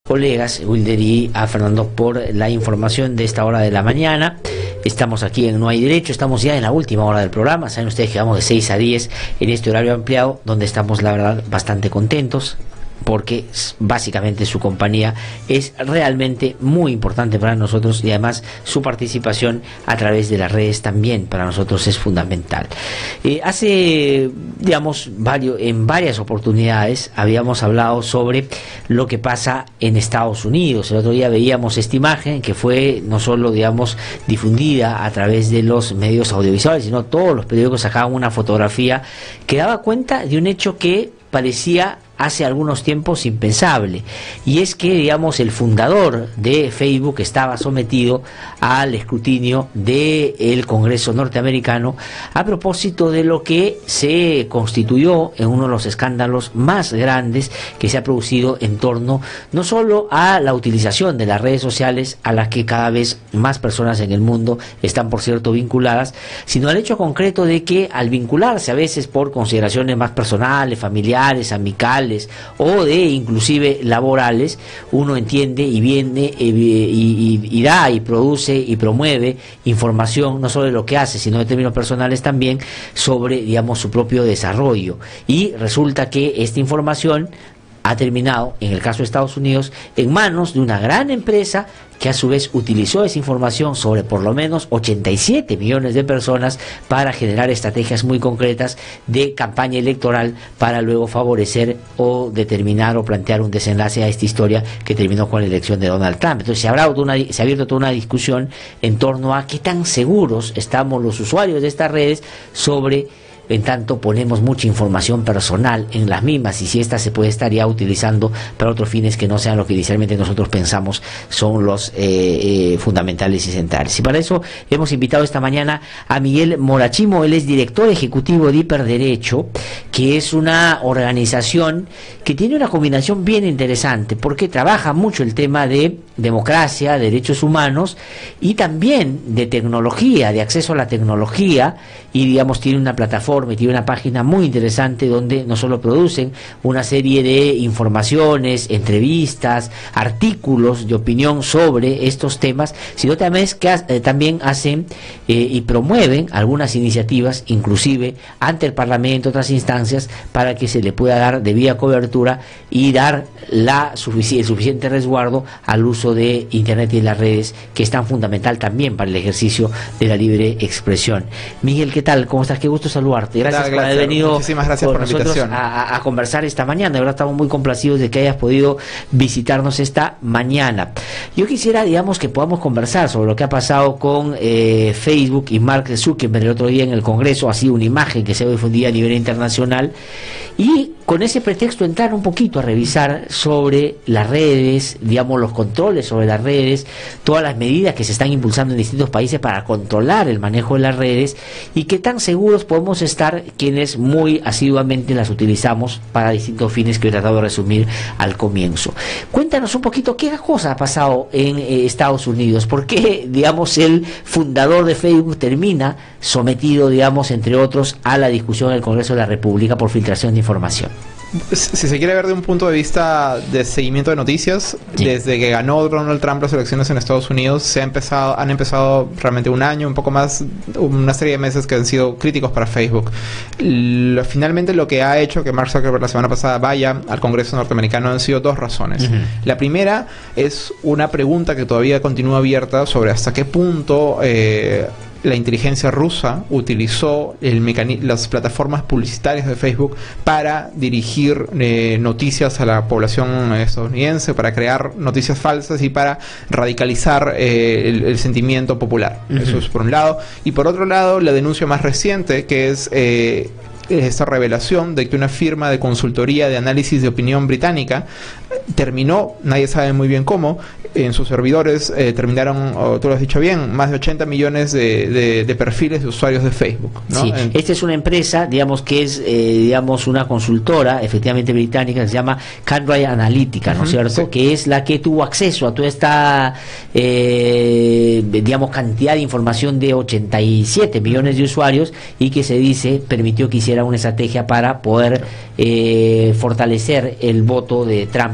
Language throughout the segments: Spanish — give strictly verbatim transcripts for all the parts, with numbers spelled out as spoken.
colegas, Wilder y a Fernando, por la información de esta hora de la mañana. Estamos aquí en No Hay Derecho, estamos ya en la última hora del programa. Saben ustedes que vamos de seis a diez en este horario ampliado, donde estamos, la verdad, bastante contentos, porque básicamente su compañía es realmente muy importante para nosotros, y además su participación a través de las redes también para nosotros es fundamental. Eh, hace, digamos, varios, en varias oportunidades habíamos hablado sobre lo que pasa en Estados Unidos. El otro día veíamos esta imagen que fue no solo, digamos, difundida a través de los medios audiovisuales, sino todos los periódicos sacaban una fotografía que daba cuenta de un hecho que parecía hace algunos tiempos impensable, y es que, digamos, el fundador de Facebook estaba sometido al escrutinio del Congreso norteamericano a propósito de lo que se constituyó en uno de los escándalos más grandes que se ha producido en torno no solo a la utilización de las redes sociales, a las que cada vez más personas en el mundo están, por cierto, vinculadas, sino al hecho concreto de que, al vincularse a veces por consideraciones más personales, familiares, amicales o de inclusive laborales, uno entiende y viene y, y, y da y produce y promueve información no solo de lo que hace, sino de términos personales también sobre, digamos, su propio desarrollo, y resulta que esta información ha terminado, en el caso de Estados Unidos, en manos de una gran empresa que a su vez utilizó esa información sobre por lo menos ochenta y siete millones de personas para generar estrategias muy concretas de campaña electoral, para luego favorecer o determinar o plantear un desenlace a esta historia que terminó con la elección de Donald Trump. Entonces se ha abierto una, se ha abierto toda una discusión en torno a qué tan seguros estamos los usuarios de estas redes sobre, en tanto ponemos mucha información personal en las mismas, y si ésta se puede estar ya utilizando para otros fines que no sean lo que inicialmente nosotros pensamos son los eh, eh, fundamentales y centrales. Y para eso hemos invitado esta mañana a Miguel Morachimo. Él es director ejecutivo de Hiperderecho, que es una organización que tiene una combinación bien interesante, porque trabaja mucho el tema de democracia, derechos humanos, y también de tecnología, de acceso a la tecnología, y digamos tiene una plataforma y tiene una página muy interesante donde no solo producen una serie de informaciones, entrevistas, artículos de opinión sobre estos temas, sino también, es que, eh, también hacen eh, y promueven algunas iniciativas, inclusive ante el Parlamento, otras instancias, para que se le pueda dar debida cobertura y dar la sufici- el suficiente resguardo al uso de Internet y las redes, que es tan fundamental también para el ejercicio de la libre expresión. Miguel, ¿qué tal? ¿Cómo estás? Qué gusto saludarte. Gracias, gracias por haber venido. Muchísimas gracias por por la invitación. A, a conversar esta mañana. De verdad estamos muy complacidos de que hayas podido visitarnos esta mañana. Yo quisiera, digamos, que podamos conversar sobre lo que ha pasado con eh, Facebook y Mark Zuckerberg el otro día en el Congreso. Ha sido una imagen que se ha difundido a nivel internacional, y con ese pretexto entrar un poquito a revisar sobre las redes, digamos, los controles sobre las redes, todas las medidas que se están impulsando en distintos países para controlar el manejo de las redes, y qué tan seguros podemos estar quienes muy asiduamente las utilizamos para distintos fines que he tratado de resumir al comienzo. Cuéntanos un poquito qué cosa ha pasado en eh, Estados Unidos, por qué, digamos, el fundador de Facebook termina sometido, digamos, entre otros, a la discusión en el Congreso de la República por filtración de información. Si se quiere ver de un punto de vista de seguimiento de noticias, sí. Desde que ganó Donald Trump las elecciones en Estados Unidos, se ha empezado, han empezado realmente un año, un poco más, una serie de meses que han sido críticos para Facebook. Lo, finalmente lo que ha hecho que Mark Zuckerberg la semana pasada vaya al Congreso norteamericano han sido dos razones. Uh-huh. La primera es una pregunta que todavía continúa abierta sobre hasta qué punto eh, la inteligencia rusa utilizó el mecani- las plataformas publicitarias de Facebook para dirigir eh, noticias a la población estadounidense, para crear noticias falsas y para radicalizar eh, el, el sentimiento popular. Uh-huh. Eso es por un lado. Y por otro lado, la denuncia más reciente, que es eh, esta revelación de que una firma de consultoría de análisis de opinión británica terminó, nadie sabe muy bien cómo, en sus servidores eh, terminaron, oh, tú lo has dicho bien, más de ochenta millones de, de, de perfiles de usuarios de Facebook, ¿no? Sí, en... esta es una empresa, digamos, que es, eh, digamos, una consultora, efectivamente británica, que se llama Cambridge Analytica, ¿no es uh-huh, cierto? Sí. Que es la que tuvo acceso a toda esta, eh, digamos, cantidad de información de ochenta y siete millones de usuarios, y que se dice permitió que hiciera una estrategia para poder eh, fortalecer el voto de Trump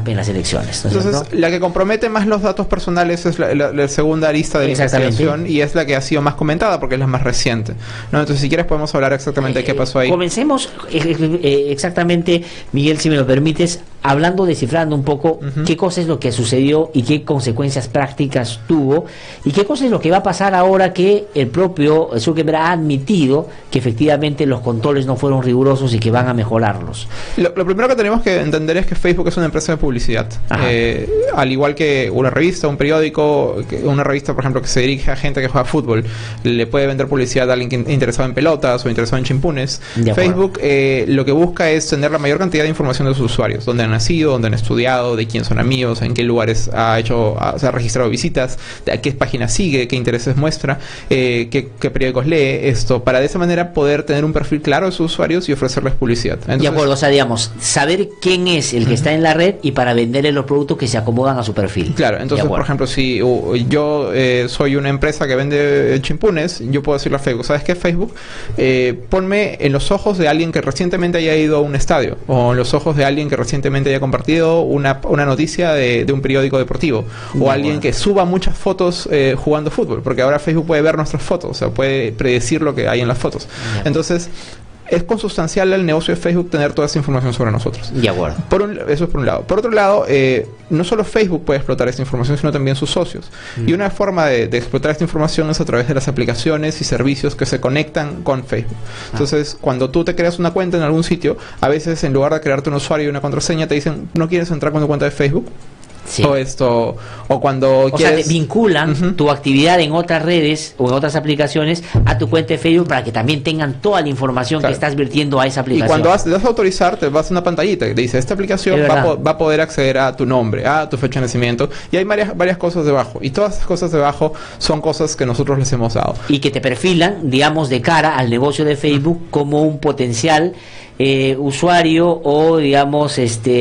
Trump en las elecciones, ¿no es Entonces, cierto? la que compromete más los datos personales es la, la, la segunda arista de la investigación y es la que ha sido más comentada porque es la más reciente, ¿no? Entonces, si quieres podemos hablar exactamente eh, de qué pasó ahí. Comencemos eh, eh, exactamente, Miguel, si me lo permites, hablando, descifrando un poco uh-huh. qué cosa es lo que sucedió y qué consecuencias prácticas tuvo y qué cosa es lo que va a pasar ahora que el propio Zuckerberg ha admitido que efectivamente los controles no fueron rigurosos y que van a mejorarlos. Lo, lo primero que tenemos que entender es que Facebook es una empresa de publicidad. Eh, al igual que una revista, un periódico, una revista, por ejemplo, que se dirige a gente que juega fútbol, le puede vender publicidad a alguien que, interesado en pelotas o interesado en chimpunes. Facebook eh, lo que busca es tener la mayor cantidad de información de sus usuarios, dónde han nacido, dónde han estudiado, de quién son amigos, en qué lugares ha hecho, ha, se ha registrado visitas, de a qué páginas sigue, qué intereses muestra, eh, qué, qué periódicos lee, esto, para de esa manera poder tener un perfil claro de sus usuarios y ofrecerles publicidad. Entonces, de acuerdo, o sea, digamos, saber quién es el que uh-huh. está en la red y para venderle los productos que se acomodan a su perfil. Claro, entonces, por ejemplo, si uh, yo eh, soy una empresa que vende chimpunes, yo puedo decirle a Facebook, ¿sabes qué, Facebook? Eh, ponme en los ojos de alguien que recientemente haya ido a un estadio o en los ojos de alguien que recientemente haya compartido una, una noticia de, de un periódico deportivo o de alguien acuerdo. que suba muchas fotos eh, jugando fútbol, porque ahora Facebook puede ver nuestras fotos, o sea, puede predecir lo que hay en las fotos. Entonces, es consustancial al negocio de Facebook tener toda esa información sobre nosotros. De acuerdo. Por un, eso es por un lado. Por otro lado, eh, no solo Facebook puede explotar esta información, sino también sus socios. Mm. Y una forma de, de explotar esta información es a través de las aplicaciones y servicios que se conectan con Facebook. Ah. Entonces, cuando tú te creas una cuenta en algún sitio, a veces en lugar de crearte un usuario y una contraseña, te dicen, ¿no quieres entrar con tu cuenta de Facebook? Sí. O esto, o cuando o quieres... sea, te vinculan uh-huh. tu actividad en otras redes o en otras aplicaciones a tu cuenta de Facebook para que también tengan toda la información claro. que estás vertiendo a esa aplicación. Y cuando vas, te das a autorizar, te vas a una pantallita que te dice, esta aplicación va a, po- va a poder acceder a tu nombre, a tu fecha de nacimiento, y hay varias, varias cosas debajo. Y todas esas cosas debajo son cosas que nosotros les hemos dado. Y que te perfilan, digamos, de cara al negocio de Facebook uh-huh. como un potencial Eh, usuario o digamos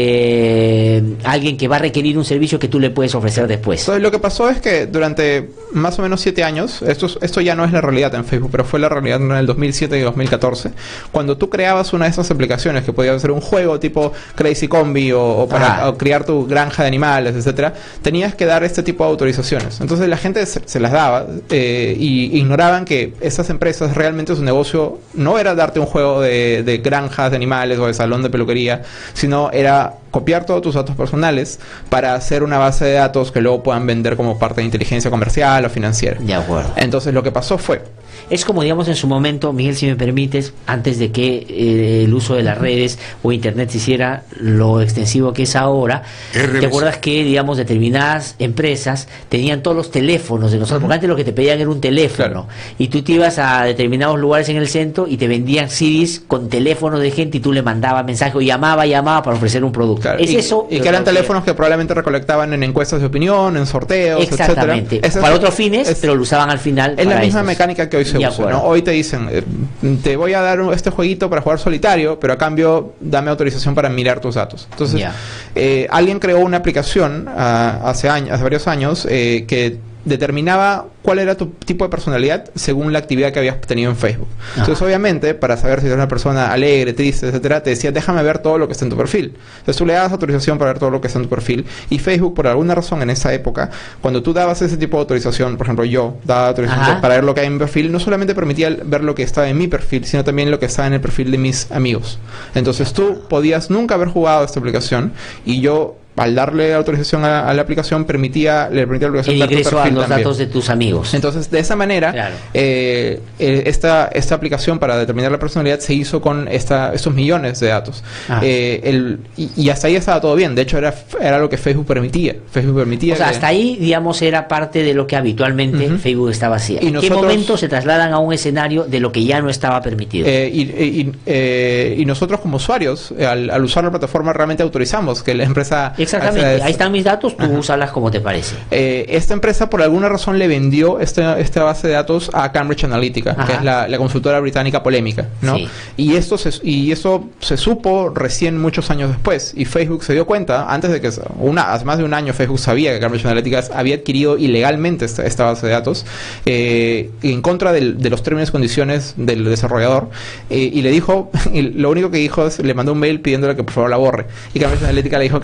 este alguien que va a requerir un servicio que tú le puedes ofrecer después. Entonces lo que pasó es que durante más o menos siete años, esto, esto ya no es la realidad en Facebook, pero fue la realidad en el dos mil siete y dos mil catorce, cuando tú creabas una de esas aplicaciones que podía ser un juego tipo Crazy Combi o, o para ah. o criar tu granja de animales, etcétera, tenías que dar este tipo de autorizaciones. Entonces la gente se, se las daba eh, y ignoraban que esas empresas realmente su negocio no era darte un juego de, de granja de animales o de salón de peluquería, sino era copiar todos tus datos personales para hacer una base de datos que luego puedan vender como parte de inteligencia comercial o financiera. De acuerdo. Entonces lo que pasó fue... Es como, digamos, en su momento, Miguel, si me permites, antes de que eh, el uso de las redes o internet se hiciera lo extensivo que es ahora, ¿te acuerdas que, digamos, determinadas empresas tenían todos los teléfonos de nosotros? Porque antes lo que te pedían era un teléfono. Claro. Y tú te ibas a determinados lugares en el centro y te vendían C Ds con teléfonos de gente y tú le mandabas mensajes o llamaba, llamaba para ofrecer un producto. Claro. Es y, eso. Y que eran teléfonos que probablemente recolectaban en encuestas de opinión, en sorteos, exactamente. etcétera. Para es, otros fines, es, pero lo usaban al final. Es para la misma estos. mecánica que hoy se usa, ¿no? Hoy te dicen, eh, te voy a dar un, este jueguito para jugar solitario, pero a cambio dame autorización para mirar tus datos. Entonces, yeah. eh, alguien creó una aplicación uh, hace años, hace varios años eh, que determinaba cuál era tu tipo de personalidad según la actividad que habías tenido en Facebook. Ajá. Entonces, obviamente, para saber si eres una persona alegre, triste, etcétera, te decía, déjame ver todo lo que está en tu perfil. Entonces, tú le das autorización para ver todo lo que está en tu perfil. Y Facebook, por alguna razón, en esa época, cuando tú dabas ese tipo de autorización, por ejemplo, yo daba autorización Ajá. para ver lo que hay en mi perfil, no solamente permitía ver lo que estaba en mi perfil, sino también lo que estaba en el perfil de mis amigos. Entonces, tú podías nunca haber jugado esta aplicación y yo... al darle autorización a, a la aplicación permitía le permitía la el ingreso a los también. datos de tus amigos. Entonces de esa manera claro. eh, eh, esta esta aplicación para determinar la personalidad se hizo con esta estos millones de datos ah. eh, el, y, y hasta ahí estaba todo bien. De hecho era era lo que Facebook permitía. Facebook permitía. O sea, que... hasta ahí digamos era parte de lo que habitualmente uh-huh. Facebook estaba haciendo. ¿En nosotros... qué momento se trasladan a un escenario de lo que ya no estaba permitido? Eh, y, y, eh, y nosotros como usuarios al, al usar la plataforma realmente autorizamos que la empresa exactamente, ahí están mis datos, tú úsalas como te parece. Eh, esta empresa por alguna razón le vendió esta, esta base de datos a Cambridge Analytica, Ajá. que es la, la consultora británica polémica, ¿no? Sí. Y esto se, y eso se supo recién muchos años después, y Facebook se dio cuenta, antes de que, una, hace más de un año Facebook sabía que Cambridge Analytica había adquirido ilegalmente esta, esta base de datos, eh, en contra del, de los términos y condiciones del desarrollador, eh, y le dijo, y lo único que dijo es, le mandó un mail pidiéndole que por favor la borre, y Cambridge Analytica le dijo que ya está bien,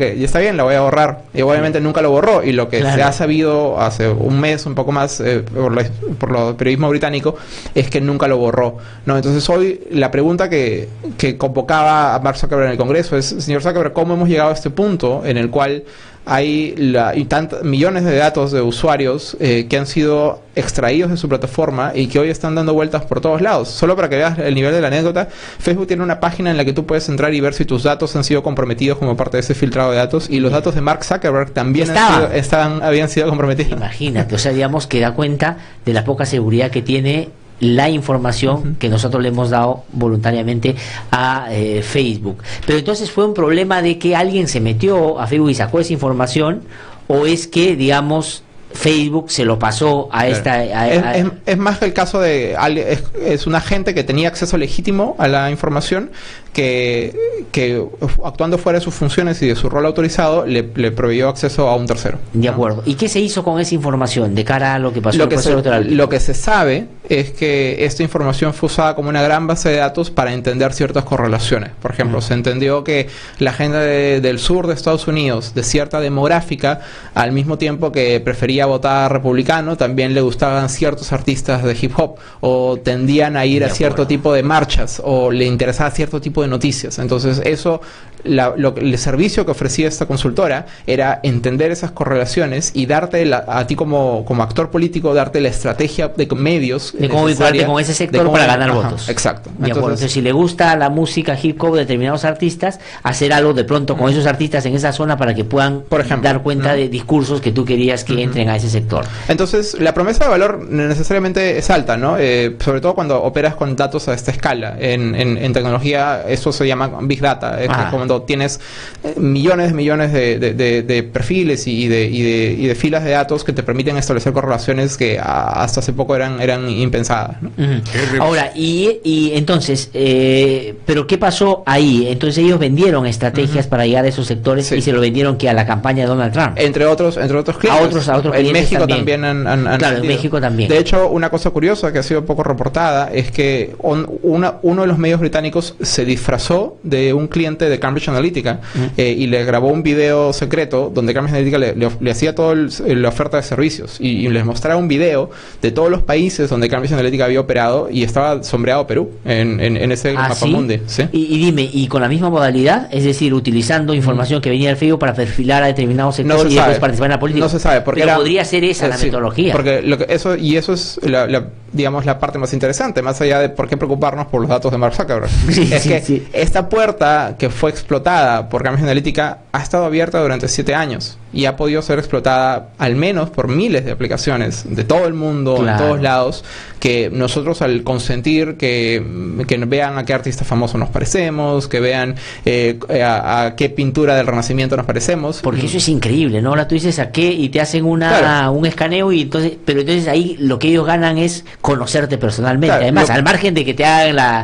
bien, la voy a borrar. Y obviamente sí. nunca lo borró. Y lo que claro. se ha sabido hace un mes, un poco más, eh, por, la, por lo periodismo británico, es que nunca lo borró, ¿no? Entonces hoy la pregunta que, que convocaba a Mark Zuckerberg en el Congreso es, señor Zuckerberg, ¿cómo hemos llegado a este punto en el cual hay la, y tant, millones de datos de usuarios eh, que han sido extraídos de su plataforma y que hoy están dando vueltas por todos lados? Solo para que veas el nivel de la anécdota, Facebook tiene una página en la que tú puedes entrar y ver si tus datos han sido comprometidos como parte de ese filtrado de datos, y los datos de Mark Zuckerberg también han sido, estaban, habían sido comprometidos. Imagínate, o sea, digamos que da cuenta de la poca seguridad que tiene la información uh-huh. que nosotros le hemos dado voluntariamente a eh, Facebook. Pero entonces, ¿fue un problema de que alguien se metió a Facebook y sacó esa información, o es que, digamos, Facebook se lo pasó a claro. esta... A, a, es, es, es más que el caso de... Es, es un agente que tenía acceso legítimo a la información, que, que actuando fuera de sus funciones y de su rol autorizado, le, le proveyó acceso a un tercero. De acuerdo. ¿Y qué se hizo con esa información de cara a lo que pasó lo en el que proceso electoral? Lo que se sabe es que esta información fue usada como una gran base de datos para entender ciertas correlaciones. Por ejemplo, uh-huh. se entendió que la gente de, del sur de Estados Unidos, de cierta demográfica, al mismo tiempo que prefería votar republicano, también le gustaban ciertos artistas de hip hop, o tendían a ir de a cierto acuerdo. tipo de marchas, o le interesaba cierto tipo de noticias. Entonces eso, la, lo, el servicio que ofrecía esta consultora era entender esas correlaciones y darte la, a ti como, como actor político, darte la estrategia de medios de cómo vincularte con ese sector cómo, para ganar ajá, votos. Exacto. De acuerdo. Entonces, si le gusta la música hip hop de determinados artistas, hacer algo de pronto con uh-huh. esos artistas en esa zona para que puedan Por ejemplo, dar cuenta uh-huh. de discursos que tú querías que uh-huh. entren a ese sector. Entonces, la promesa de valor necesariamente es alta, ¿no? Eh, sobre todo cuando operas con datos a esta escala. En, en, en tecnología, eso se llama Big Data. Es cuando tienes eh, millones, millones de, de, de, de perfiles y de, y, de, y de filas de datos que te permiten establecer correlaciones que a, hasta hace poco eran, eran impensadas, ¿no? Uh-huh. Ahora, y, y entonces, eh, ¿pero qué pasó ahí? Entonces ellos vendieron estrategias uh-huh. para llegar a esos sectores sí. y se lo vendieron que a la campaña de Donald Trump. Entre otros, entre otros clientes. A otros, a otros en México también, también han, han, han Claro, vendido. En México también. De hecho, una cosa curiosa que ha sido poco reportada es que on, una, uno de los medios británicos se disfrazó de un cliente de Cambridge Analytica uh-huh. eh, y le grabó un video secreto donde Cambridge Analytica le, le, le hacía toda la oferta de servicios y, y les mostraba un video de todos los países donde Cambridge Analytica había operado y estaba sombreado Perú en, en, en ese ¿Ah, mapamundi. ¿sí? ¿Sí? Y, y dime, ¿y con la misma modalidad? Es decir, utilizando información uh-huh. que venía del Facebook para perfilar a determinados sectores no y después participar en la política. No se sabe, porque Pero era, podría ser esa eh, la sí, metodología. Porque lo que eso y eso es la, la, digamos la parte más interesante, más allá de por qué preocuparnos por los datos de Mark Zuckerberg. Sí, es sí, que sí. esta puerta que fue explotada por Cambridge Analytica ha estado abierta durante siete años y ha podido ser explotada al menos por miles de aplicaciones de todo el mundo, claro. en todos lados, que nosotros al consentir que, que vean a qué artista famoso nos parecemos, que vean eh, a, a qué pintura del Renacimiento nos parecemos. Porque eso es increíble, ¿no? Ahora tú dices a qué y te hacen una claro. un escaneo y entonces, pero entonces ahí lo que ellos ganan es conocerte personalmente. Claro, Además, lo, al margen de que te hagan la,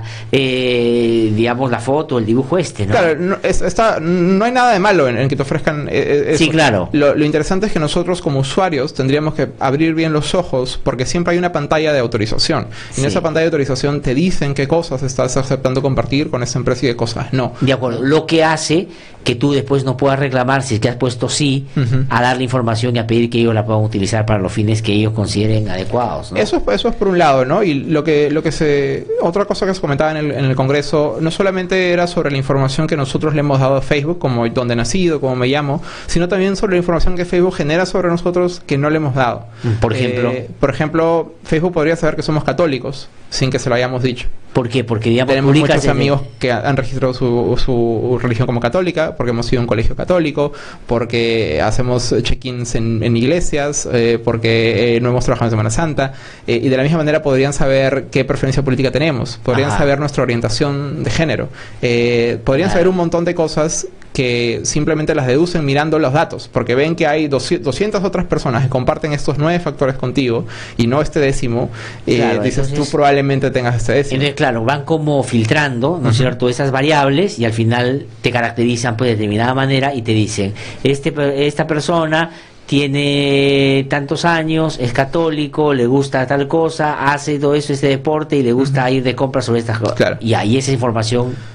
eh, digamos, la foto, el dibujo este, ¿no? Claro, no, es, está, no hay nada de malo en, en que te ofrezcan eh, eso. Sí, claro. Lo, lo interesante es que nosotros como usuarios tendríamos que abrir bien los ojos porque siempre hay una pantalla de autorización. Sí. En esa pantalla de autorización te dicen qué cosas estás aceptando compartir con esa empresa y qué cosas no. De acuerdo. Lo que hace que tú después no puedas reclamar si es que has puesto sí uh-huh. a darle información y a pedir que ellos la puedan utilizar para los fines que ellos consideren adecuados, ¿no? Eso, eso es por un lado, ¿no? Y lo que lo que se otra cosa que se comentaba en el, en el Congreso no solamente era sobre la información que nosotros le hemos dado a Facebook, como dónde he nacido, cómo me llamo, sino también sobre la información que Facebook genera sobre nosotros que no le hemos dado. Por ejemplo, eh, por ejemplo, Facebook podría saber que somos católicos sin que se lo hayamos dicho. ¿Por qué? Porque digamos, tenemos muchos amigos el... que han registrado su, su religión como católica, porque hemos ido a un colegio católico, porque hacemos check-ins en, en iglesias, eh, porque eh, no hemos trabajado en Semana Santa, eh, y de la misma manera podrían saber qué preferencia política tenemos, podrían Ajá. saber nuestra orientación de género, eh, podrían claro. saber un montón de cosas que simplemente las deducen mirando los datos, porque ven que hay doscientas otras personas que comparten estos nueve factores contigo y no este décimo, eh, claro, dices entonces, tú probablemente tengas este décimo. Entonces, claro, van como filtrando, ¿no es uh-huh. cierto?, esas variables y al final te caracterizan pues de determinada manera y te dicen, este esta persona tiene tantos años, es católico, le gusta tal cosa, hace todo eso, este deporte y le gusta uh-huh. ir de compras sobre estas cosas. Claro. Y ahí esa información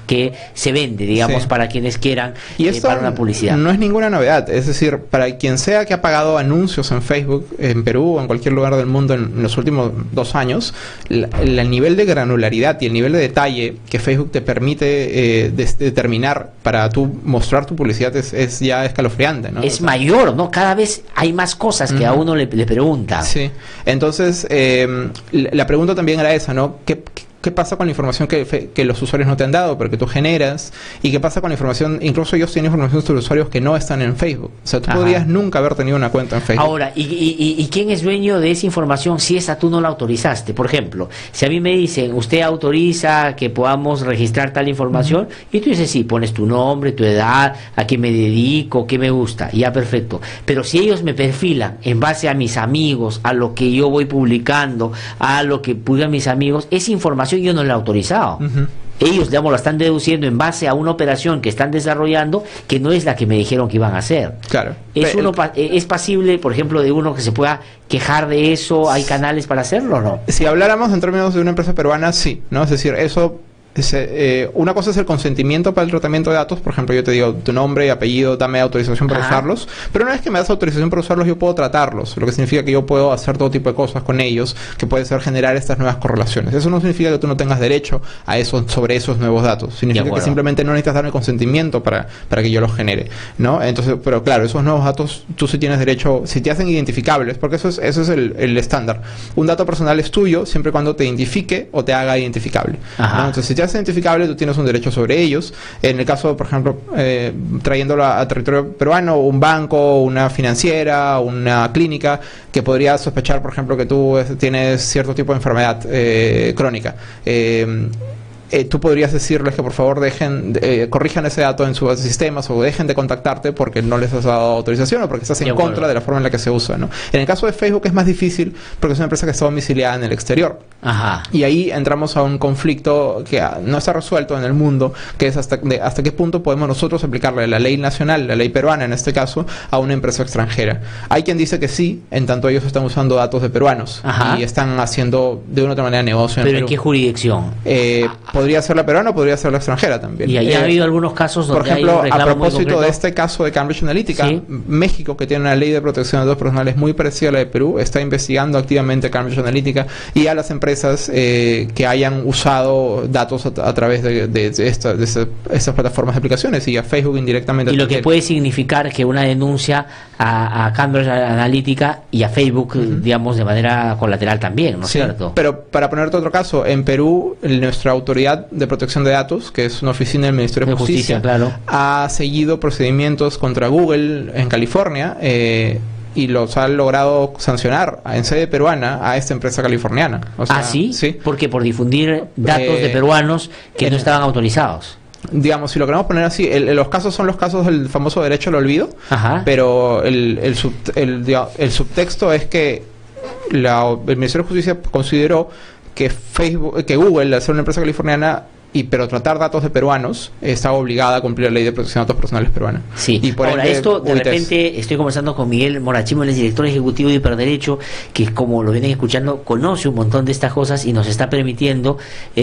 que se vende, digamos, sí. para quienes quieran y esto eh, para una publicidad. No es ninguna novedad, es decir, para quien sea que ha pagado anuncios en Facebook, en Perú o en cualquier lugar del mundo en, en los últimos dos años, la, la, el nivel de granularidad y el nivel de detalle que Facebook te permite eh, de, de determinar para tú mostrar tu publicidad es, es ya escalofriante, ¿no? Es o sea, mayor, ¿no? Cada vez hay más cosas que uh-huh. a uno le, le pregunta. Sí, entonces eh, la pregunta también era esa, ¿no? ¿Qué, qué ¿Qué pasa con la información que, que los usuarios no te han dado, pero que tú generas? ¿Y qué pasa con la información? Incluso ellos tienen información sobre usuarios que no están en Facebook. O sea, tú Ajá. podrías nunca haber tenido una cuenta en Facebook. Ahora, ¿y, y, ¿y quién es dueño de esa información si esa tú no la autorizaste? Por ejemplo, si a mí me dicen, usted autoriza que podamos registrar tal información, uh-huh. y tú dices, sí, pones tu nombre, tu edad, a qué me dedico, qué me gusta, ya perfecto. Pero si ellos me perfilan en base a mis amigos, a lo que yo voy publicando, a lo que publican mis amigos, esa información yo no la he autorizado. Uh-huh. Ellos, digamos, la están deduciendo en base a una operación que están desarrollando que no es la que me dijeron que iban a hacer. Claro. ¿Es, uno, ¿Es pasible, por ejemplo, de uno que se pueda quejar de eso? ¿Hay canales para hacerlo o no? Si habláramos en términos de una empresa peruana, sí, ¿no? Es decir, eso... Es, eh, una cosa es el consentimiento para el tratamiento de datos. Por ejemplo, yo te digo tu nombre y apellido, dame autorización para Ajá. usarlos, pero una vez que me das autorización para usarlos, yo puedo tratarlos, lo que significa que yo puedo hacer todo tipo de cosas con ellos, que puede ser generar estas nuevas correlaciones. Eso no significa que tú no tengas derecho a eso, sobre esos nuevos datos, significa que simplemente no necesitas darme consentimiento para, para que yo los genere, ¿no? Entonces, pero claro, esos nuevos datos tú sí tienes derecho, si te hacen identificables, porque eso es, eso es el, el estándar. Un dato personal es tuyo siempre y cuando te identifique o te haga identificable, ¿no? Entonces, si te es identificable, tú tienes un derecho sobre ellos. En el caso, por ejemplo, eh, trayéndolo a, a territorio peruano, un banco, una financiera, una clínica, que podría sospechar, por ejemplo, que tú tienes cierto tipo de enfermedad eh, crónica. Eh, Eh, tú podrías decirles que por favor dejen eh, corrijan ese dato en sus sistemas o dejen de contactarte porque no les has dado autorización o porque estás en contra bueno. de la forma en la que se usa, ¿no? En el caso de Facebook es más difícil porque es una empresa que está domiciliada en el exterior. Ajá. Y ahí entramos a un conflicto que no está resuelto en el mundo, que es hasta, de, hasta qué punto podemos nosotros aplicarle la ley nacional, la ley peruana en este caso, a una empresa extranjera. Hay quien dice que sí, en tanto ellos están usando datos de peruanos Ajá. y están haciendo de una u otra manera negocio en ¿Pero Perú. en qué jurisdicción? Eh, podría ser la peruana o podría ser la extranjera también. Y ahí eh, ha habido algunos casos donde por ejemplo, hay un a propósito de este caso de Cambridge Analytica, ¿sí? México, que tiene una ley de protección de datos personales muy parecida a la de Perú, está investigando activamente Cambridge Analytica y a las empresas eh, que hayan usado datos a, a través de, de, de, esta, de esta, estas plataformas de aplicaciones y a Facebook indirectamente. Y lo que puede significar que una denuncia a, a Cambridge Analytica y a Facebook, uh-huh. digamos, de manera colateral también, ¿no es sí, cierto? Pero para ponerte otro caso, en Perú, nuestra autoridad de protección de datos, que es una oficina del Ministerio de, de Justicia, Justicia claro. ha seguido procedimientos contra Google en California eh, y los ha logrado sancionar en sede peruana a esta empresa californiana. O sea, ¿Ah, sí? Sí. Porque por difundir datos eh, de peruanos que no estaban autorizados. Digamos, si lo queremos poner así, el, el, los casos son los casos del famoso derecho al olvido, Ajá. pero el, el, sub, el, el subtexto es que la, el Ministerio de Justicia consideró que Facebook, que Google, al ser una empresa californiana, y pero tratar datos de peruanos, está obligada a cumplir la ley de protección de datos personales peruana. Sí. Y por Ahora, ende, esto, de U I T E S. repente, estoy conversando con Miguel Morachimo, él es director ejecutivo de Hiperderecho, que, como lo vienen escuchando, conoce un montón de estas cosas y nos está permitiendo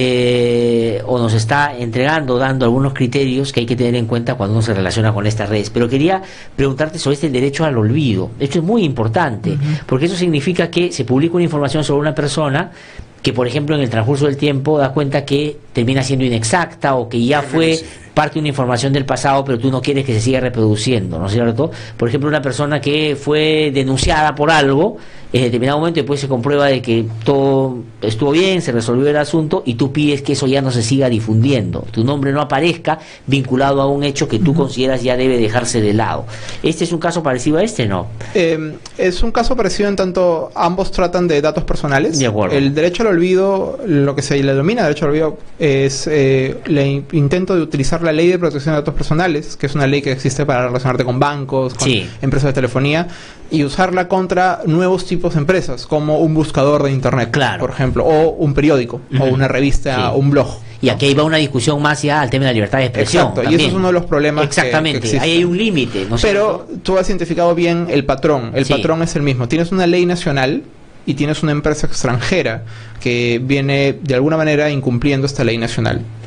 eh, o nos está entregando, dando algunos criterios que hay que tener en cuenta cuando uno se relaciona con estas redes. Pero quería preguntarte sobre este derecho al olvido. Esto es muy importante, uh-huh. porque eso significa que se publica una información sobre una persona que, por ejemplo, en el transcurso del tiempo da cuenta que termina siendo inexacta o que ya fue parte de una información del pasado, pero tú no quieres que se siga reproduciendo, ¿no es cierto? Por ejemplo, una persona que fue denunciada por algo en determinado momento, después se comprueba de que todo estuvo bien, se resolvió el asunto y tú pides que eso ya no se siga difundiendo, tu nombre no aparezca vinculado a un hecho que tú consideras ya debe dejarse de lado. ¿Este es un caso parecido a este, no? Eh, es un caso parecido en tanto ambos tratan de datos personales. De acuerdo. El derecho al olvido, lo que se le denomina derecho al olvido, es eh, el intento de utilizar la ley de protección de datos personales, que es una ley que existe para relacionarte con bancos, con sí. empresas de telefonía, y usarla contra nuevos tipos de empresas, como un buscador de internet, claro. por ejemplo, o un periódico, uh-huh. o una revista, sí. un blog. Y aquí iba una discusión más ya al tema de la libertad de expresión. Exacto, también. Y eso es uno de los problemas. Exactamente, que, que ahí hay un límite. ¿no? Pero tú has identificado bien el patrón. El sí. patrón es el mismo. Tienes una ley nacional y tienes una empresa extranjera que viene de alguna manera incumpliendo esta ley nacional.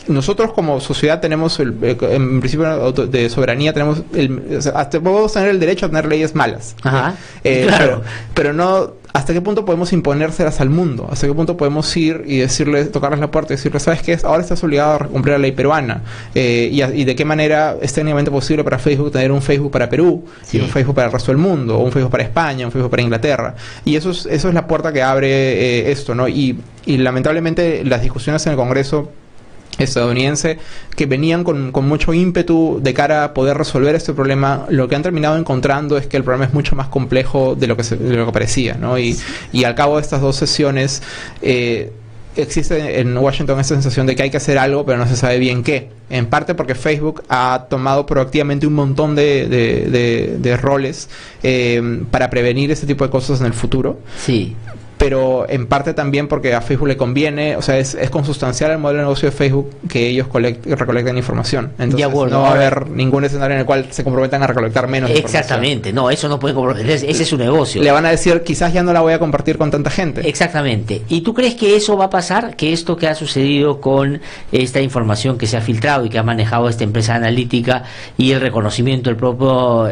nosotros como sociedad tenemos, el, en principio de soberanía, tenemos el, o sea, hasta podemos tener el derecho a tener leyes malas. Ajá, eh, claro. Pero, pero no, ¿hasta qué punto podemos imponérselas al mundo? ¿Hasta qué punto podemos ir y decirles, tocarles la puerta y decirles, ¿sabes qué? Ahora estás obligado a cumplir la ley peruana. Eh, y, y de qué manera es técnicamente posible para Facebook tener un Facebook para Perú, sí, y un Facebook para el resto del mundo, o un Facebook para España, un Facebook para Inglaterra. Y eso es, eso es la puerta que abre eh, esto, ¿no? Y, y lamentablemente las discusiones en el Congreso estadounidense, que venían con, con mucho ímpetu de cara a poder resolver este problema, lo que han terminado encontrando es que el problema es mucho más complejo de lo que, se, de lo que parecía, ¿no? Y, y al cabo de estas dos sesiones eh, existe en Washington esta sensación de que hay que hacer algo, pero no se sabe bien qué. En parte porque Facebook ha tomado proactivamente un montón de, de, de, de roles eh, para prevenir este tipo de cosas en el futuro. Sí. Pero en parte también porque a Facebook le conviene, o sea, es, es consustancial al modelo de negocio de Facebook que ellos collect, recolecten información. Entonces acuerdo, no va a ahora, haber ningún escenario en el cual se comprometan a recolectar menos exactamente, no, eso no puede comprometer, ese es su negocio. Le van a decir, quizás ya no la voy a compartir con tanta gente. Exactamente. ¿Y tú crees que eso va a pasar? Que esto que ha sucedido con esta información que se ha filtrado y que ha manejado esta empresa analítica y el reconocimiento del propio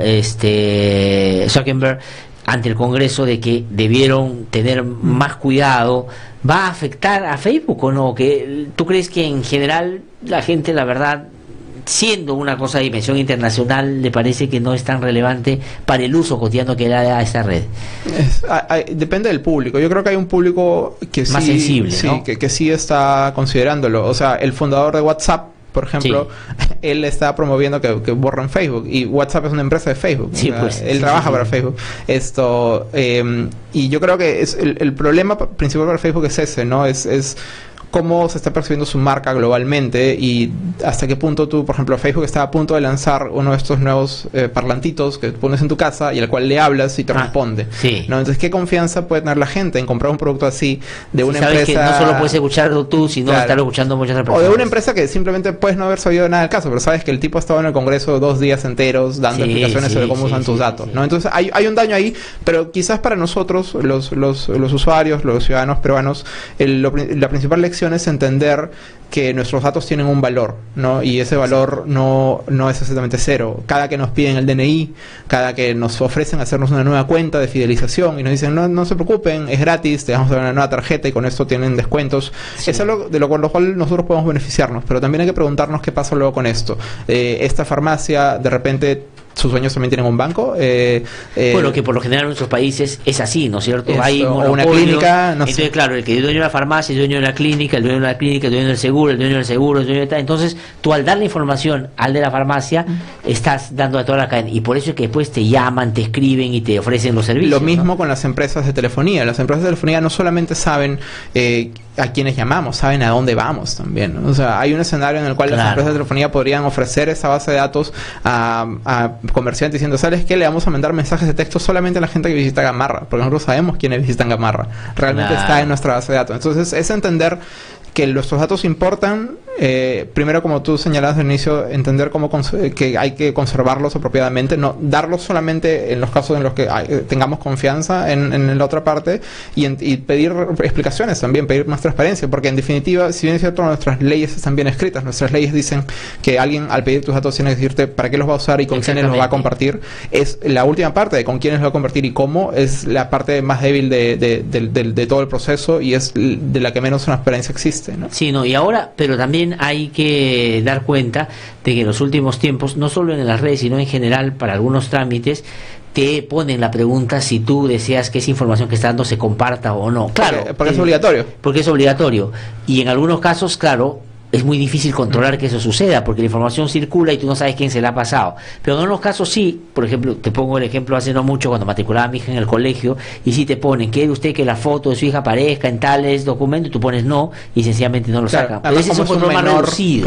este Zuckerberg ante el Congreso de que debieron tener más cuidado, ¿va a afectar a Facebook o no? ¿Que tú crees que en general la gente, la verdad, siendo una cosa de dimensión internacional, le parece que no es tan relevante para el uso cotidiano que le da a esa red? Es, a, a, depende del público. Yo creo que hay un público que más sí, sensible, sí, ¿no? que, que sí está considerándolo. O sea, el fundador de WhatsApp, por ejemplo, sí, él está promoviendo que, que borren Facebook, y WhatsApp es una empresa de Facebook. Sí, o sea, pues, él sí, trabaja sí, para sí. Facebook. Esto eh, y yo creo que es el, el problema principal para Facebook es ese, ¿no? Es, es cómo se está percibiendo su marca globalmente y hasta qué punto tú, por ejemplo, Facebook está a punto de lanzar uno de estos nuevos eh, parlantitos que pones en tu casa y al cual le hablas y te ah, responde. Sí. ¿No? Entonces, ¿qué confianza puede tener la gente en comprar un producto así de una sabes empresa? Que no solo puedes escucharlo tú, sino claro, estarlo escuchando muchas otras o personas. de una empresa que simplemente puedes no haber sabido nada del caso, pero sabes que el tipo ha estado en el Congreso dos días enteros dando sí, explicaciones sí, sobre cómo sí, usan sí, tus sí, datos, sí. ¿no? Entonces hay, hay un daño ahí, pero quizás para nosotros, los, los, los usuarios, los ciudadanos peruanos, el, lo, la principal lección es entender que nuestros datos tienen un valor, ¿no? Y ese valor no, no es exactamente cero. Cada que nos piden el D N I, cada que nos ofrecen hacernos una nueva cuenta de fidelización y nos dicen, no, no se preocupen, es gratis, te vamos a dar una nueva tarjeta y con esto tienen descuentos. Sí. Es algo de lo, con lo cual nosotros podemos beneficiarnos, pero también hay que preguntarnos qué pasa luego con esto. Eh, esta farmacia, de repente, sus dueños también tienen un banco. Eh, eh, bueno, que por lo general en nuestros países es así, ¿no es cierto? Esto, Hay o una clínica, no entonces, sé. Claro, el que es dueño de la farmacia, el dueño de la clínica, el dueño de la clínica, el dueño del seguro, el dueño del seguro, el dueño de tal. Entonces, tú al dar la información al de la farmacia, uh-huh, estás dando a toda la cadena. Y por eso es que después te llaman, te escriben y te ofrecen los servicios. Lo mismo, ¿no?, con las empresas de telefonía. Las empresas de telefonía no solamente saben eh, a quiénes llamamos, saben a dónde vamos también, ¿no? O sea, hay un escenario en el cual claro, las empresas de telefonía podrían ofrecer esa base de datos a, a comerciantes diciendo, ¿sabes qué? Le vamos a mandar mensajes de texto solamente a la gente que visita Gamarra, porque nosotros sabemos quiénes visitan Gamarra. Realmente claro, está en nuestra base de datos. Entonces, es entender que nuestros datos importan. Eh, primero, como tú señalabas al inicio, entender cómo que hay que conservarlos apropiadamente, no darlos solamente en los casos en los que hay, tengamos confianza en, en la otra parte, y, en, y pedir explicaciones también, pedir más transparencia, porque en definitiva, si bien es cierto, nuestras leyes están bien escritas, nuestras leyes dicen que alguien al pedir tus datos tiene que decirte para qué los va a usar y con quiénes los va a compartir. Es la última parte de con quiénes los va a compartir y cómo, es la parte más débil de, de, de, de, de todo el proceso y es de la que menos transparencia existe, ¿no? Sí, no, y ahora, pero también hay que dar cuenta de que en los últimos tiempos, no solo en las redes, sino en general para algunos trámites, te ponen la pregunta si tú deseas que esa información que está dando se comparta o no. Claro, porque, porque eh, es obligatorio. Porque es obligatorio. Y en algunos casos, claro, es muy difícil controlar que eso suceda, porque la información circula y tú no sabes quién se la ha pasado. Pero en algunos casos sí. Por ejemplo, te pongo el ejemplo hace no mucho cuando matriculaba a mi hija en el colegio, y sí te ponen, ¿quiere usted que la foto de su hija aparezca en tales documentos? Y tú pones no, y sencillamente no lo claro, sacan. Pero ese es un control más reducido. Claro.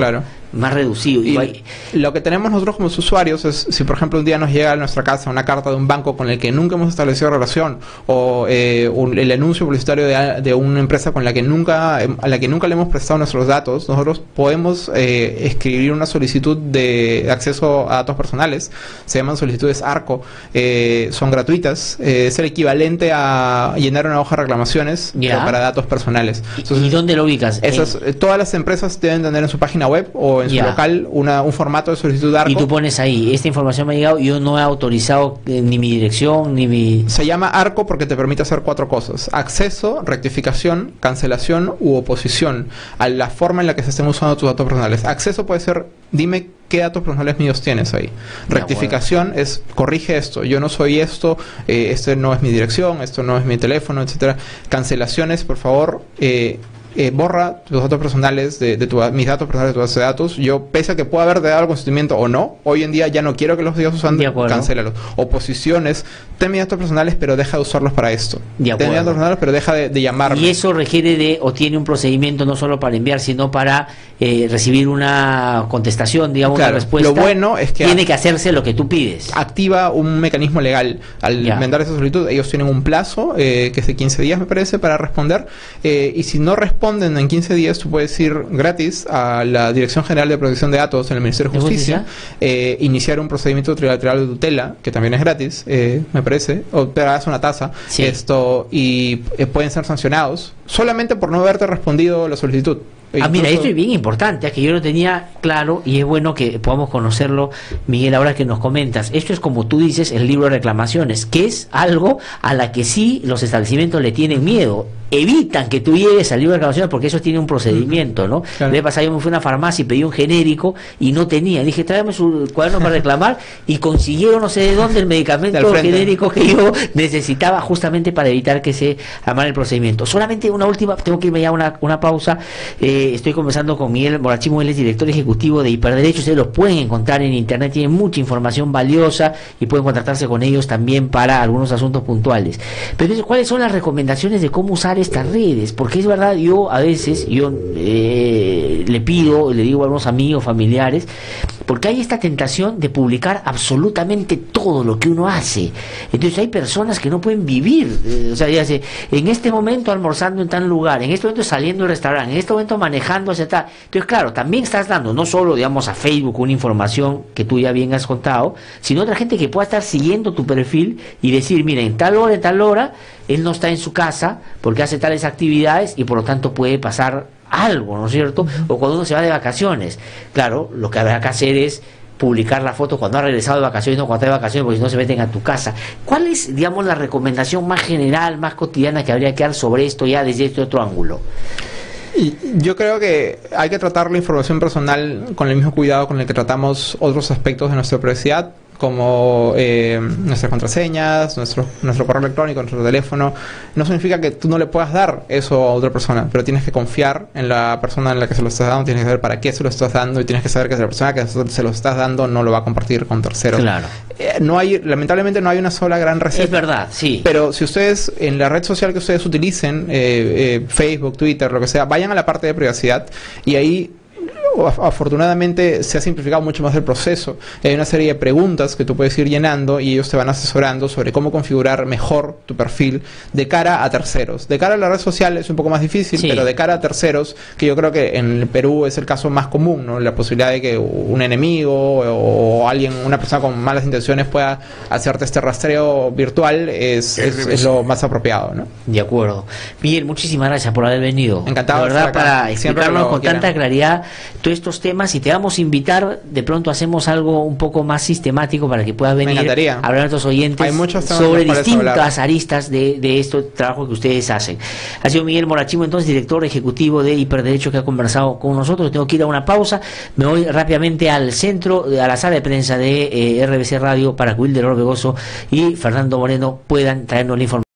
más reducido. Y Igual... lo que tenemos nosotros como usuarios es, si por ejemplo un día nos llega a nuestra casa una carta de un banco con el que nunca hemos establecido relación, o eh, un, el anuncio publicitario de, de una empresa con la que nunca a la que nunca le hemos prestado nuestros datos, nosotros podemos eh, escribir una solicitud de acceso a datos personales. Se llaman solicitudes ARCO, eh, son gratuitas, eh, es el equivalente a llenar una hoja de reclamaciones, pero para datos personales. Entonces, ¿y dónde lo ubicas? Esas, eh, todas las empresas deben tener en su página web o en ya. su local una, un formato de solicitud de ARCO. Y tú pones ahí, esta información me ha llegado, yo no he autorizado eh, ni mi dirección, ni mi... Se llama ARCO porque te permite hacer cuatro cosas: acceso, rectificación, cancelación u oposición a la forma en la que se estén usando tus datos personales. Acceso puede ser, dime qué datos personales míos tienes ahí. Rectificación bueno. es, corrige esto, yo no soy esto, eh, este no es mi dirección, esto no es mi teléfono, etcétera. Cancelaciones, por favor, eh, Eh, borra tus datos personales de, de tu, mis datos personales de tu base de datos. Yo, pese a que pueda haber dado el consentimiento o no, hoy en día ya no quiero que los sigas usando, cancélalos. Oposiciones, ten mis datos personales pero deja de usarlos para esto. Ten mis datos personales pero deja de, de llamarme. Y eso requiere de, o tiene un procedimiento no solo para enviar, sino para eh, recibir una contestación, digamos, claro, una respuesta. Lo bueno es que tiene que hacerse lo que tú pides. Activa un mecanismo legal. Al ya. mandar esa solicitud, ellos tienen un plazo, eh, que es de quince días me parece, para responder, eh, y si no responden en quince días, tú puedes ir gratis a la Dirección General de Protección de Datos en el Ministerio de Justicia, eh, iniciar un procedimiento trilateral de tutela, que también es gratis, eh, me parece, o te das una tasa, sí. esto y eh, pueden ser sancionados solamente por no haberte respondido la solicitud. Ah, mira, esto es bien importante, es que yo lo tenía claro y es bueno que podamos conocerlo, Miguel, ahora que nos comentas. Esto es, como tú dices, el libro de reclamaciones, que es algo a la que sí los establecimientos le tienen miedo. Evitan que tú llegues al libro de reclamaciones porque eso tiene un procedimiento, ¿no? Claro. Le pasaba, yo me fui a una farmacia y pedí un genérico y no tenía. Dije, tráeme su cuaderno para reclamar, y consiguieron no sé de dónde el medicamento genérico que yo necesitaba, justamente para evitar que se armara el procedimiento. Solamente una última, tengo que irme ya a una, una pausa. Eh, estoy conversando con Miguel Morachimo, él es director ejecutivo de Hiperderecho. Ustedes los pueden encontrar en internet, tienen mucha información valiosa y pueden contactarse con ellos también para algunos asuntos puntuales. Pero entonces, ¿cuáles son las recomendaciones de cómo usar estas redes? Porque es verdad, yo a veces yo eh, le pido, le digo a algunos amigos, familiares, porque hay esta tentación de publicar absolutamente todo lo que uno hace. Entonces hay personas que no pueden vivir, eh, o sea, ya sé, en este momento almorzando en tal lugar, en este momento saliendo del restaurante, en este momento manejando hacia tal. Entonces, claro, también estás dando no solo, digamos, a Facebook una información que tú ya bien has contado, sino otra gente que pueda estar siguiendo tu perfil y decir, mira, en tal hora, en tal hora, él no está en su casa porque hace tales actividades y por lo tanto puede pasar algo, ¿no es cierto? Uh-huh. O cuando uno se va de vacaciones. Claro, lo que habrá que hacer es publicar la foto cuando ha regresado de vacaciones, no cuando está de vacaciones, porque si no se meten a tu casa. ¿Cuál es, digamos, la recomendación más general, más cotidiana que habría que dar sobre esto ya desde este otro ángulo? Y yo creo que hay que tratar la información personal con el mismo cuidado con el que tratamos otros aspectos de nuestra privacidad, como eh, nuestras contraseñas, nuestro, nuestro correo electrónico, nuestro teléfono. No significa que tú no le puedas dar eso a otra persona, pero tienes que confiar en la persona en la que se lo estás dando, tienes que saber para qué se lo estás dando y tienes que saber que la persona que se lo estás dando no lo va a compartir con terceros. Claro. Eh, no hay, lamentablemente no hay una sola gran receta. Es verdad, sí. Pero si ustedes, en la red social que ustedes utilicen, eh, eh, Facebook, Twitter, lo que sea, vayan a la parte de privacidad y ahí afortunadamente se ha simplificado mucho más el proceso. Hay una serie de preguntas que tú puedes ir llenando y ellos te van asesorando sobre cómo configurar mejor tu perfil de cara a terceros. De cara a la red social es un poco más difícil, sí. pero de cara a terceros, que yo creo que en el Perú es el caso más común, ¿no? La posibilidad de que un enemigo o alguien, una persona con malas intenciones pueda hacerte este rastreo virtual es, es, es lo más apropiado, ¿no? De acuerdo. Miguel, muchísimas gracias por haber venido. Encantado. De verdad, para explicarnos con quieran. tanta claridad todos estos temas, y te vamos a invitar, de pronto hacemos algo un poco más sistemático para que puedas venir a hablar a nuestros oyentes sobre distintas aristas de, de este trabajo que ustedes hacen. Ha sido Miguel Morachimo, entonces, director ejecutivo de Hiperderecho, que ha conversado con nosotros. Tengo que ir a una pausa, me voy rápidamente al centro, a la sala de prensa de eh, R B C Radio, para que Wilder Orbegoso y Fernando Moreno puedan traernos la información.